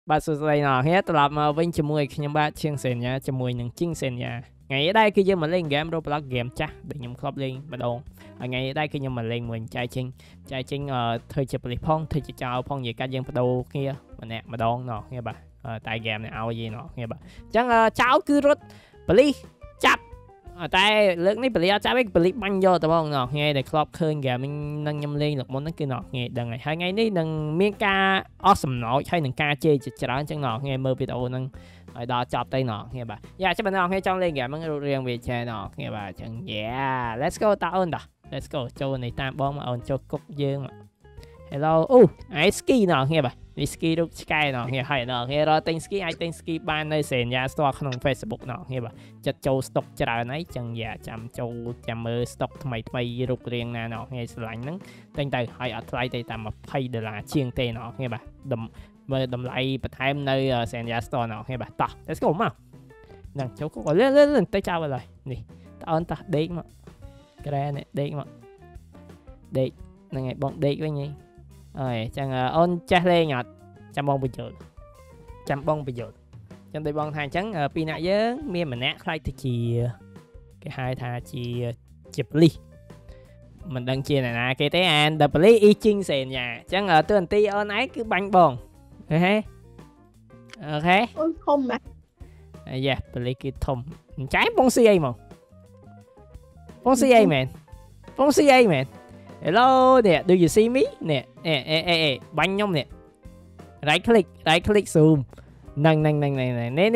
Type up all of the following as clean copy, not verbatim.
បាទសួស្តីអ្នកគ្នាត្រឡប់មកវិញជាមួយខ្ញុំបាទឈៀងសេនយ៉ាជាមួយនឹងជីងសេនយ៉ាថ្ងៃនេះដែរគឺយើងមកលេងហ្គេម Roblox Game ចាស់ដែលខ្ញុំធ្លាប់លេងម្ដងហើយថ្ងៃនេះដែរគឺខ្ញុំមកលេងមួយចែកចេញធ្វើជាប៉ូលីសផងធ្វើជាចោរផងនិយាយកាត់យើងបដូរគ្នាម្នាក់ម្ដងណោះគ្នាបាទតែហ្គេមនេះឲ្យយីណោះគ្នាបាទអញ្ចឹងចោរគឺរត់ប៉ូលីសចាប់តែលើកនេះប៉ូលីសអត់ចាប់ទេប៉ូលីសបាញ់យកទៅបងណោះគ្នាដែលធ្លាប់ឃើញហ្គេមនឹងខ្ញុំលេងលើកមុនហ្នឹងគឺណោះគ្នាដឹងហើយថ្ងៃនេះនឹងមានការអស់សំណោចហើយនឹងការជេរជាច្រើនអញ្ចឹងណោះគ្នាមើលវីដេអូហ្នឹងឲ្យដល់ចប់ទៅណោះគ្នាបាទចាំបងណោះគ្នាចង់លេងហ្គេមហ្នឹងរូបរាងវាចេះណោះគ្នាបាទអញ្ចឹង let's go តើអូនតា let's go ចូលនេះតាមបងមកអូនចូលគុកយើងមក hello អូអាយស្គីណោះគ្នាបាទនេះស្គីរូបឆ្កែណោះគ្នាហើយណោះគ្នារកទិញស្គីអាចទិញស្គីបាននៅសេនយ៉ា store ក្នុង Facebook ណោះគ្នាបាទចិត្តចូល stock ច្រើនហើយអញ្ចឹងចាំចូលចាំមើល stock ថ្មីរូបរាងណាណោះគ្នាស្រឡាញ់ហ្នឹងទិញទៅឲ្យអត់ថ្លៃទេតាម$20ជាងទេណោះគ្នាបាទមើលតម្លៃបន្ថែមនៅសេនយ៉ា store ណោះគ្នាបាទតោះ let's go មកនឹងចូលគុកលឿនទៅចោលហើយនេះតើអូនតោះដេកមកក្រែនេះដេកមកដេកហ្នឹងហើយបងដេកវិញហីអើយចឹងអូនចេះលេងអត់ចាំបងបញ្យល់ចឹងដូចបងថាអញ្ចឹងពីរនាក់យើងមានម្នាក់ខ្លាចទៅជាគេហៅថាជាប៉ូលីសមិនដឹងជាអ្នកណាគេទេអានដល់ប៉ូលីសអ៊ីជីងសេនយ៉ាអញ្ចឹងតួនាទីអូនឯងគឺបាញ់បងអូខេអូនធំណាស់យ៉ាប៉ូលីសគឺធំអញ្ចឹងបងស៊ីអីមកបងស៊ីអីមែនHello នេះ do you see me នេះបាញ់ខ្ញុំនេះ right click zoom ហ្នឹងនេះខោមនេះ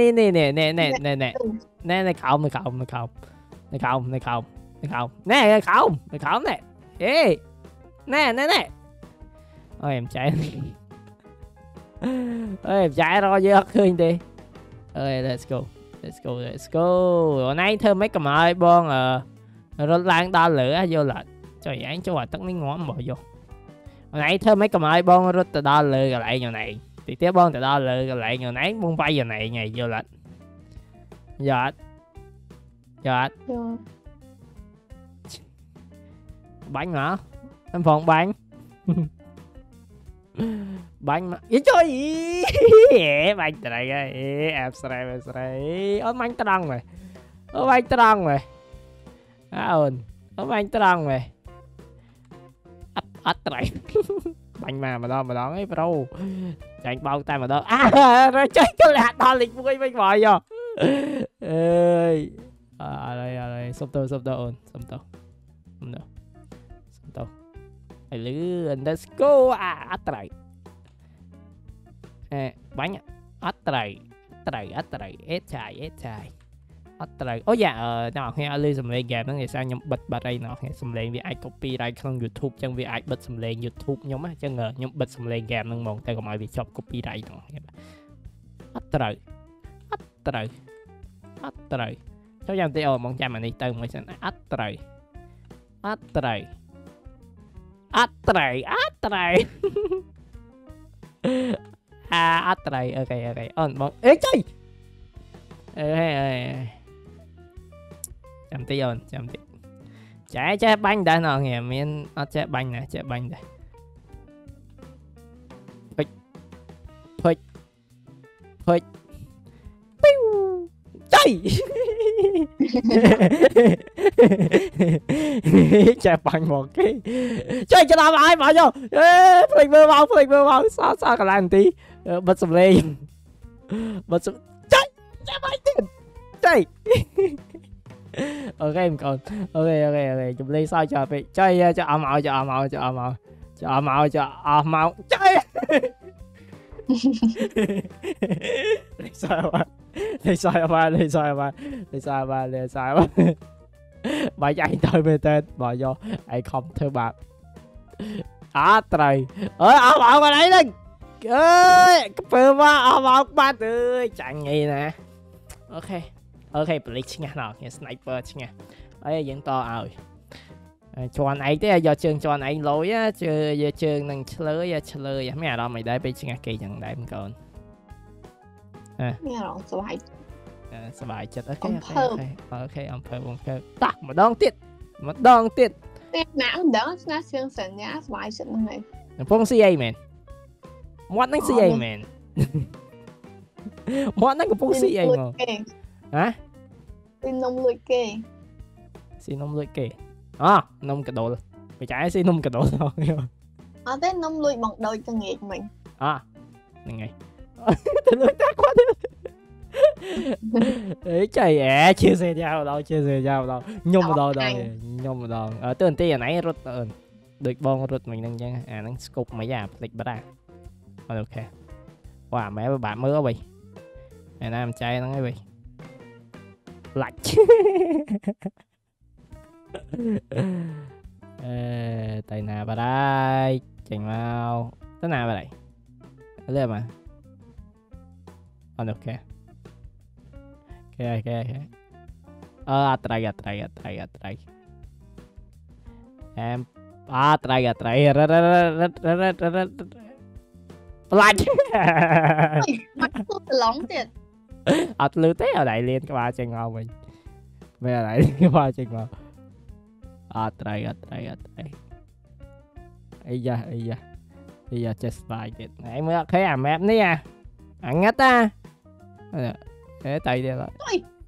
ណែខោមនេះអេណែអូយem chạyរកយើងអត់ឃើញទេអើយ let's go អូនឯងធ្វើម៉េចកុំឲ្យបងរត់ឡើងដល់លើយល់អត់ចុយឯងចូលអាទឹកនេះងំមកយកអូនឯងធ្វើម៉េចកុំឲ្យបងរត់ទៅដល់លើកន្លែងអូនឯងតិចទៀតបងទៅដល់លើកន្លែងអូនឯងបងវាយអូនឯងហើយយល់អត់បាញ់មកខ្ញុំផងបាញ់មកយីចុយបាញ់ត្រៃហើយអាប់ស្រែអូនបាញ់ត្រង់ហ៎អូនបាញ់ត្រង់ហ៎អូនបាញ់ត្រង់ហ៎អត់ត្រៃបាញ់មកម្ដងអីប្រូចាញ់បោកតែម្ដងរចេះទៅលាក់ដល់លេខ1វិញមកយោអើយអរសុំតអូនសុំតឲ្យលឿន let's go អត់ត្រៃបាញ់អត់ត្រៃអេតចាយអត់ត្រូវអូយ៉ាអ្នកគ្នាឲ្យលឺសំឡេងហ្គេមហ្នឹងឯងខ្ញុំបិទបាត់អីអ្នកគ្នាសំឡេងវាអាច copyright ក្នុង YouTube អញ្ចឹងវាអាចបិទសំឡេង YouTube ខ្ញុំអញ្ចឹងខ្ញុំបិទសំឡេងហ្គេមហ្នឹងហ្មងតែកុំឲ្យវាជាប់ copyright ហ្នឹងគ្នាអត់ត្រូវចូលយ៉ាងតិចអូហ្មងចាំអានេះទៅមួយសិនអត់ត្រូវអត់ត្រូវអូខេអូនបងអេចុយចាំតិចអូនចេះបាញ់ដែរណោះគ្នាមានអត់ចេះបាញ់ណាចេះបាញ់ដែរភុចពីវចៃចេះបាញ់មកគេចុយច្រឡំហើយមកយកភ្លេចមើលមកសកន្លែងទីបិទសំឡេងចេះបាញ់ទៀតចៃអូខេបងប្អូនអូខេជំលេងសើចចោលពេកចៃចោលមកចៃលេងសើបាយឯងទៅមែនតើបើយកឯងខំធ្វើបាបអត់ត្រូវអើយអស់មកកន្លែងហ្នឹងអើយក្ពើមកអស់មកបាត់អើយចាញ់អីណាអូខេប៉ូលីសឈ្នះណោះគ្នា sniper ឈ្នះហើយយើងតឲ្យជន់ឯងទេយកជើងជន់ឯងលយជើងនឹងឆ្លើយមានអារម្មណ៍អីដែរពេលឈ្នះគេចឹងដែរបងប្អូនមានអារម្មណ៍សប្បាយចិត្តអូខេអំភើតោះម្ដងទៀតពេលណាម្ដងស្នាឈៀងសញ្ញាសប្បាយចិត្តហ្នឹងហើយកំពុងស៊ីអីមែនមាត់នឹងស៊ីអីមែន món nó cũng phúc xị anh mà hả xin nông lưỡi kê xin nông lưỡi kê nông cái đồ phải trái xin nông cái đồ thôi thế nông lưỡi bằng đôi cho nghề mình này tôi lưỡi ta quá đấy trời chia sẻ nhau đâu nhung vào đâu ở tên tiền nãy rút được bon rút mình đang chứ nó scoop mấy giờ lịch bắt à ok wow mẹ bạn mới có bị này nam trai nó bị lạnh tay nào vào đây chỉnh vào thế nào vào đây lên mà ok try em try lạnh mắt lóng tiệt lưu té ở đây lên cái ba chân ngon mình bây giờ lại cái ba chân ngon try ấy da just like it nãy mới thấy map ní ăn ngắt thế tay đi rồi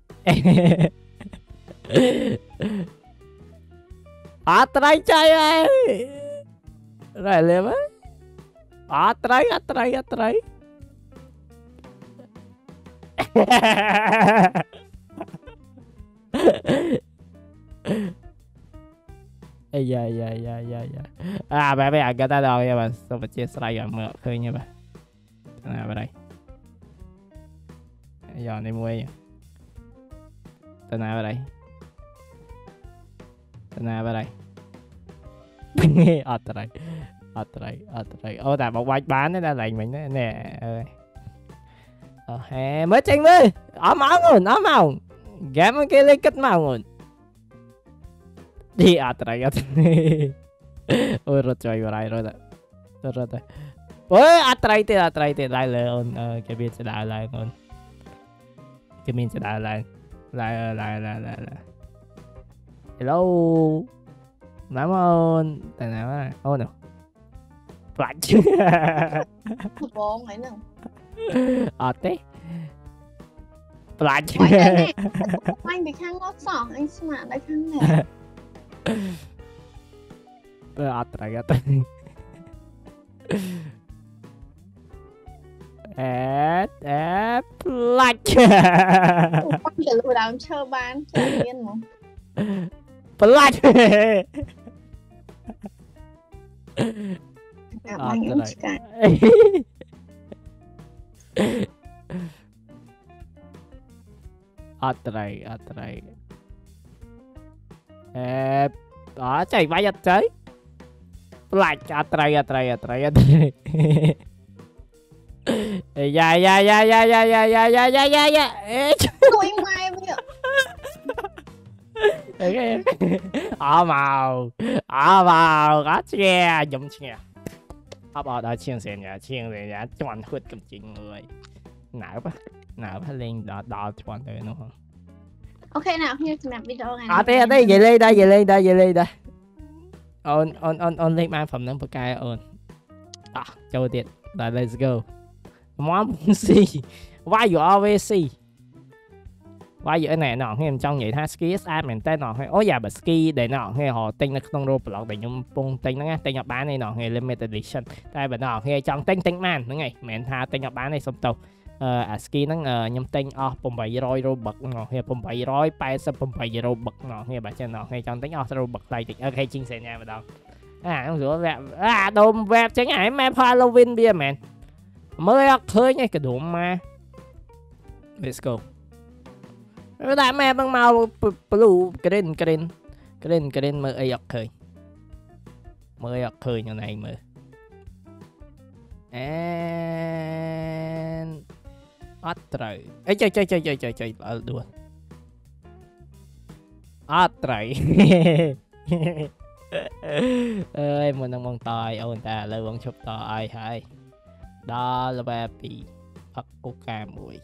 try chơi ơi rồi lên á try dạ bây giờ người ta đâu nha bà sao mà chia sẻ rồi mở khơi nha bà nào vào đây giờ này mua tên nào vào đây try tại một quay bán nó ra lạnh mình nè mới chanh với máu ngồn game cái lấy cất máu ngồn đi try ôi rồi chơi vào đây rồi ôi try tiền lại lên cái bên sẽ đào lại ngồn cái mình sẽ đào lại hello lắm ơn tại nào á ô nào lạnh chứ bông ấy nè thế lạnh chứ anh bị khăn lót sọ anh xem mà đây khăn nè lạnh con chỉ lùi đám chơi bán chơi điên mà lạnh anh cũng chỉ cả try chạy bay giật chơi lạnh try dạ tôi mai bây giờ màu cá chè giống chè ở đó chiên Zenya toàn hút cầm chính người nào quá lên đỏ toàn đời đúng không ok nào như snap video này thế về lên đây on lên mang phẩm nâng cài on châu tiệt là let's go món see why you always see why you này nọ em trong vậy tha ski mình tên nọ hay dạ bà ski để nọ hay họ tên nó không Roblox để nhung pung tên nó nghe tên nhập bán này nọ hay limited edition tại bà nọ hay trong tên man nữa ngày mình tha tên nhập bán này xong tàu ski nó nhung tên pum 700 Robux nọ hay pum 780 pum 700 Robux nọ hay bà trên nọ hay trong tên Robux này thì ok chia sẻ nha bà đâu không rửa vẹp đồm vẹp chẳng hạn em Halloween bia man mới khơi nha cái đụng mà let's go đã mẹ bằng màu blue green mơ ấy khơi như này mơ and trời ấy chơi ở đùa trời em muốn mong tòi ôn ta lời vọng chụp tòi hay đó là ba bị phát coca mùi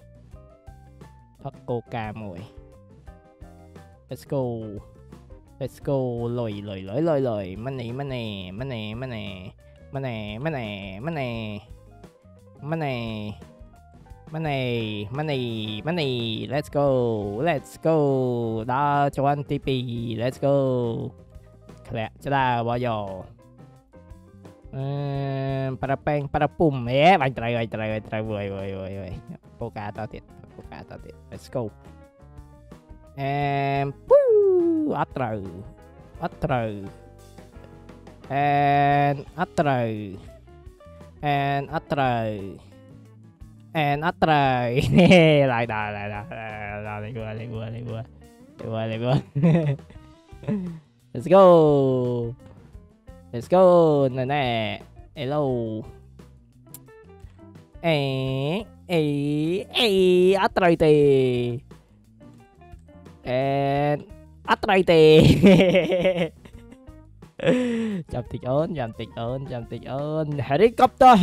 let's go lồi money money money money let's go đó cho anh TP let's go khỏe cho ta bao giờ para peng para pum bánh trai vui poka tao tiệt let's go atrai and atrai lại qua let's go nè hello atrai tì and atrai tì chạm tịch ơn helicopter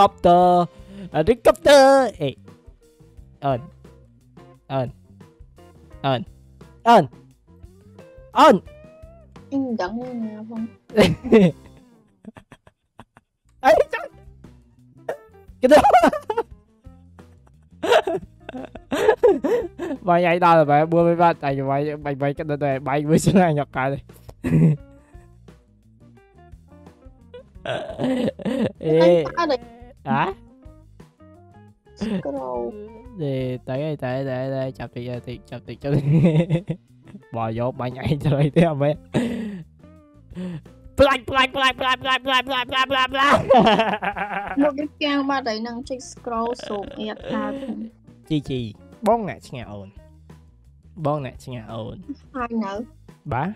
ê ơn anh đặng nè không ấy cái đó mày nhảy tao là mày mua mấy bát tại mày cái đó này mày mới xuống này nhặt cả đi ê hả thì tới chập thì bò vô mày nhảy rồi thế không biết Black. một cái trang ba đấy năng check scroll xuống nhiệt ta chi bón nè nghe ồn hai nữa bả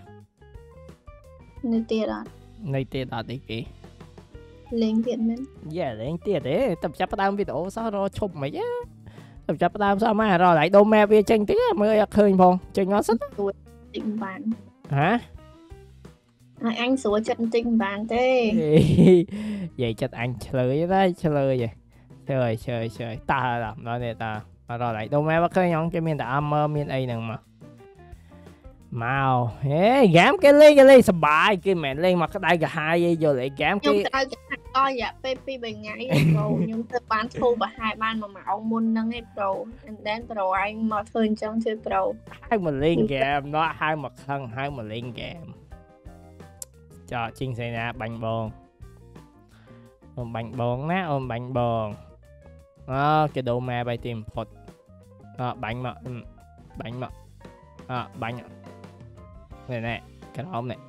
nơi tiền đó tí kì lên tiền mình lên tiền đấy tập chấp tao bị đổ sao rồi chụp mày chứ tập chấp tao sao mà rồi lại đô me bia tranh tí mới khơi phong chơi ngon sức tình bạn hả anh sủa chân tình bạn thế vậy chắc anh chơi vậy chơi ta làm đó nè ta mà rồi lại đô me bắt khơi nhón cái miền ta miền ấy nè màu gám cái ly sờ bài cái mẹ lên mặt cái đây cả hai vô lại gám cái coi dạ PP bên ngay pro nhưng tôi bán thu và hai ban mà mạo môn nâng ấy pro đến pro anh mà thường trong chơi pro hai mà lên game nó hai mặt thân hai mà lên game cho chinh xe nè bánh bòn ôm bánh bòn cái đồ ma bay tìm phật bánh mà bánh này cái đó này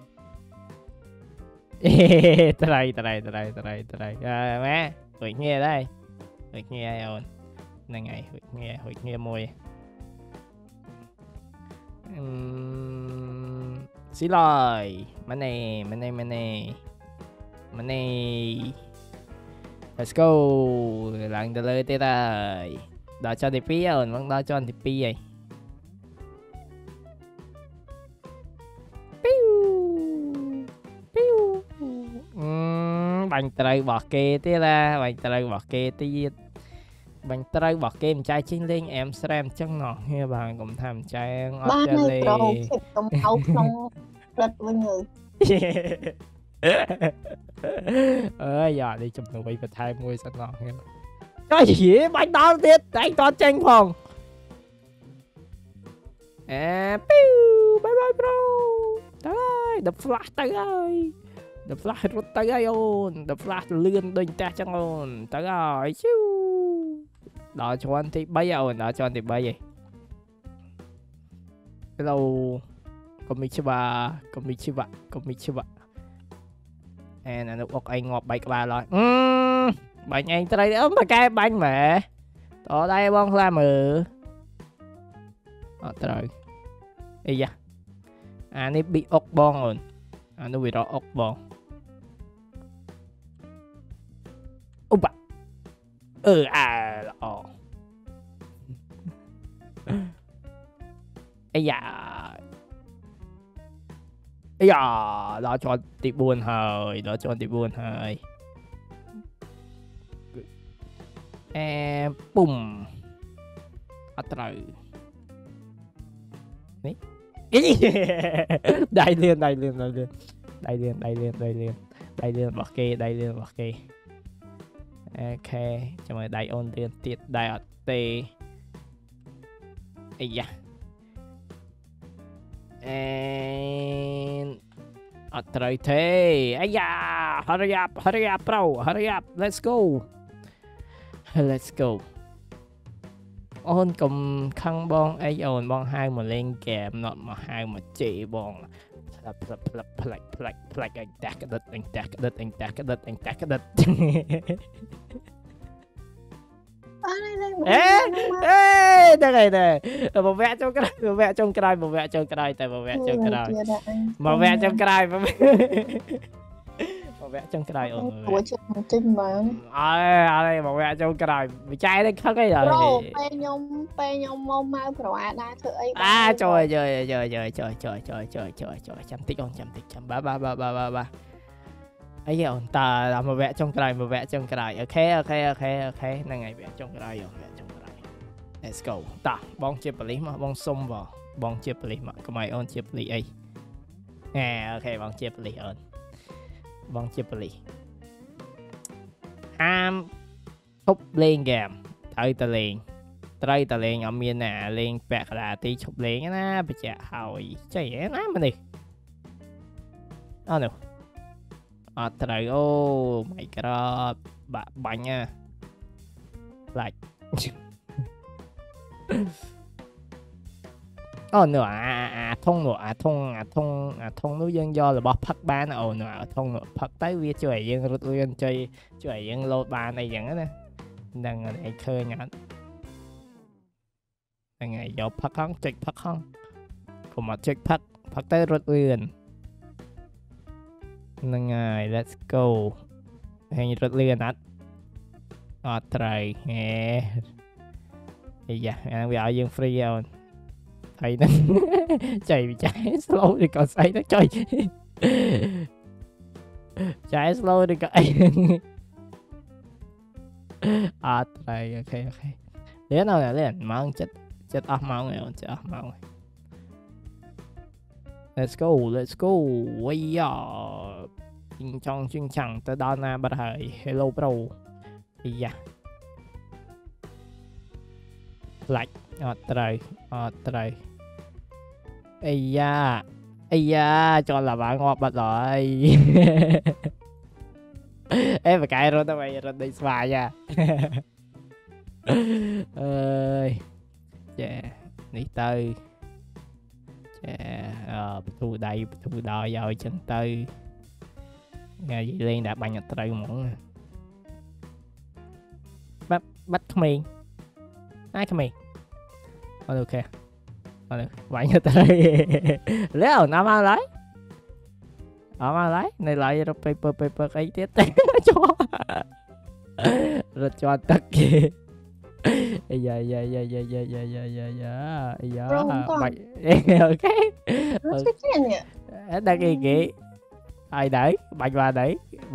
trai má Huyệt nghe đây Huyệt nghe ồn này ngày Huyệt nghe mùi xin lỗi mà này let's go lần từ lời tê đây đó cho TP ồn vẫn đó cho TP vậy bánh trời bỏ kê tí ra bánh trời bỏ kê trai chính linh em xem chân ngọt như bạn cũng tham trai ngọt cho lì không không đất với người giờ đi chụp được bị vật 20 sao ngọt nha cái gì bánh đó tiết anh có tranh phòng bye bye bro tới ơi đập flash tới ơi The flash rút tới ơi ôn The flash lươn đôi ta chẳng ôn tới rồi chú đó cho anh thì bây giờ ôn đó cho anh thì bây giờ hello konnichiwa and anh ốc anh ngọt bạch bà rồi bánh anh tới đây ấm mà cái bánh mẹ ở đây bông la mờ tới rồi ê da anh ấy bị ốc bong rồi anh nó bị rõ ốc bong Opa. Lọ. Ây da. Đó cho tiệp buồn hơi. Bùm. Trời. Đấy. Đây liền. Bật kê. Ok, cho mời đại ôn tiền tiệt đại tê ấy da trời thế ấy da hurry up bro hurry up let's go ôn cùng khăn bon ấy ôn bon hai mà lên kèm nọ mà hai mà chị bon plak anh tạc đứt ê đây này một vẽ trong cái một vẽ trong cái tại một vẽ trong cái một vẽ trong cái một vẽ trong cái ổn ủa chừng mà đây một vẽ trong cái bị trai đấy khóc cái rồi pe nhông mông mau rồi đã thử ấy trời chăm tích ba ấy ổn ta làm một vẽ trong cái ok này ngày vẽ trong cái let's go ta bong chia bali mà bong xông vào bong chia bali mà có mày on chia bali ấy ok bong chia bali on bong chia bali ham thúc lên game tới ta lên ở miền nè lên bẹt là tí chụp lên á bây giờ hỏi chạy nó mà đi no trời oh my god bánh nha lại nữa thông núi dân do là bó phát bán nữa thông nữa phát tới vi chơi dân rút lên chơi dân lô ba này vẫn nè đang này khơi nhắn đang ngày do phát không check phát không còn mà check phát tới rút lên đang ngày let's go hay rút lên á trời nghe bây giờ bây giờ dân free rồi thầy nó chạy bị trái slow thì còn say nó chơi trái slow thì còn thầy ok đến đâu nè lên máu chết off máu này let's go bây giờ chinh chẳng tới đó nè bắt hơi hello bro bây giờ lại trời ây da cho là bạn ngọt bật rồi em phải cài rồi tao mày rồi đi xòa nha ơi chè đi tư chè thu đây thu đo rồi chân tư nghe gì liên đã bằng nhật trời muộn bắt miền ai không miền ok bạn như tới léo nó mau lấy này lại rồi paper cái tiết cho rồi cho tất kia dạ mày ok đang kì ai đấy bạch và đấy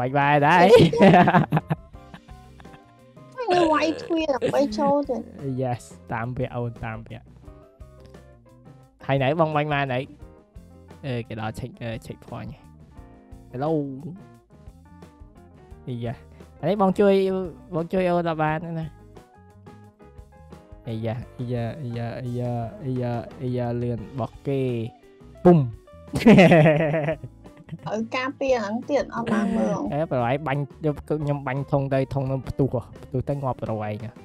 quay thuê là quay cho rồi yes tạm biệt hay nãy bong banh ma nãy cái đó check point nha hello bây giờ đấy bong chơi ô ta ba nữa nè bây giờ liền bọc kê bum ở Capia hắn tiện ở mang mưa ấy phải banh nhom banh thông đây thông nó tu tới ngọt rồi nha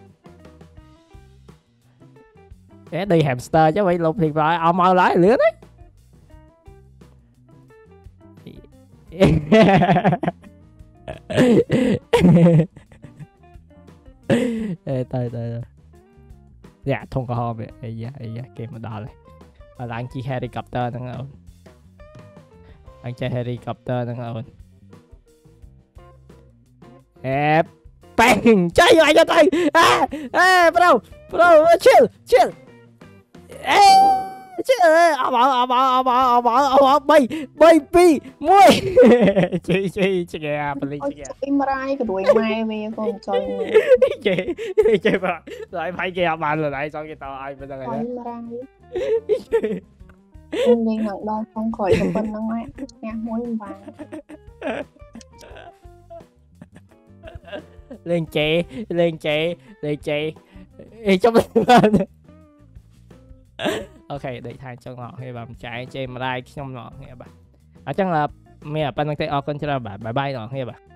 cái đi hamster chứ vậy lục thì phải ao mau lái lửa đấy tới dạ thông có ho vậy dạ kêu mà đỏ này là anh chỉ helicopter nữa không anh chơi helicopter nữa không bang chơi lại cho tay bro chill bảo baby mui chị nghe beli chị chơi mai cái đuôi mai về con chơi chị mà lại phải kia bạn rồi lại sao cái tao ai bây giờ này em đi ngẩn đo không khỏi được bên nó ngoại nghe muốn vàng lên chị Chúc bạn ok để thay cho ngọ hay bạn trái trên mà đây trong ngọ nghe bạn ở chẳng là mẹ bạn đang tay con cho là bạn bye bye rồi nghe bạn